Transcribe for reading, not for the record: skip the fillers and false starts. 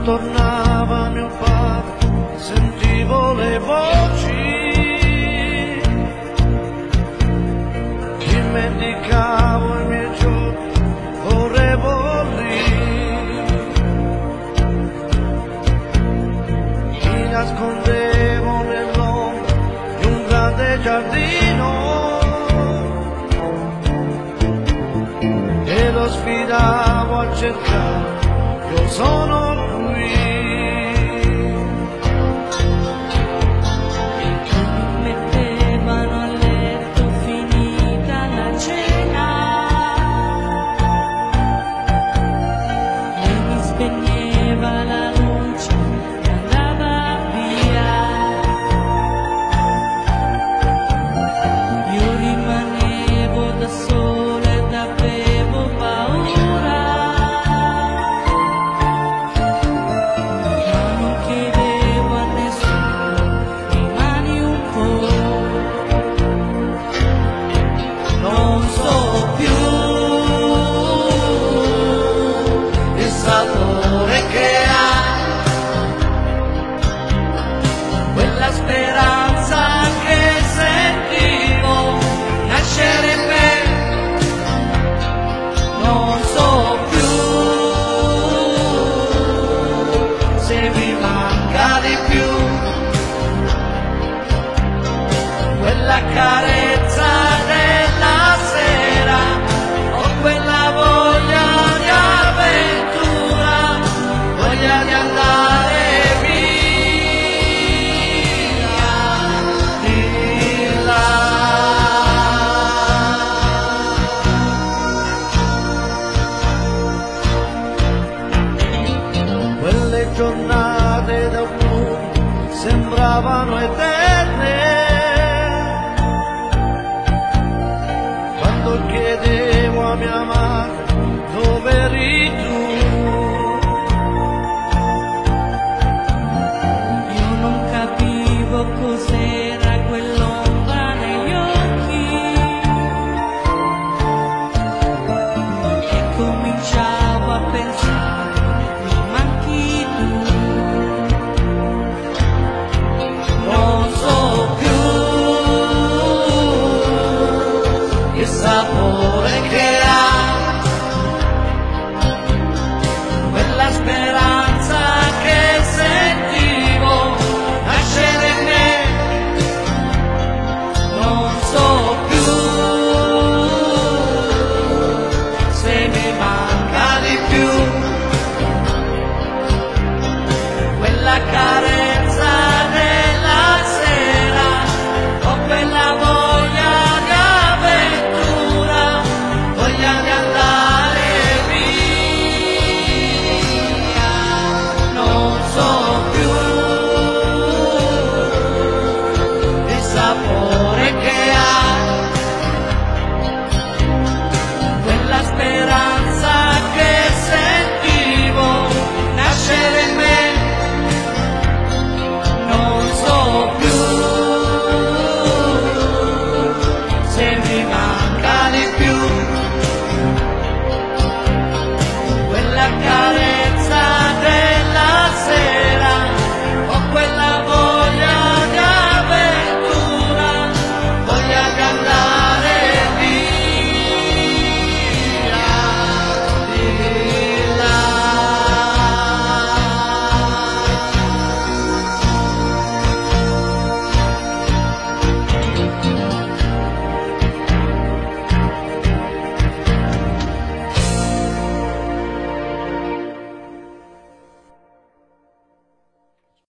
tornava mio padre, sentivo le voci, dimenticavo i miei giorni, correvo lì, mi nascondevo nell'ombra di un grande giardino e lo sfidavo a cercare, io sono lui. Mettevano a letto finita la cena e mi spegneva la luce e andava via. Io rimanevo da sola ed avevo paura, ma non chiedevo a nessuno, rimani un po'. Non so più il sapore che ha quella speranza che sentivo nascere per. Non so più se mi manca di più quella cara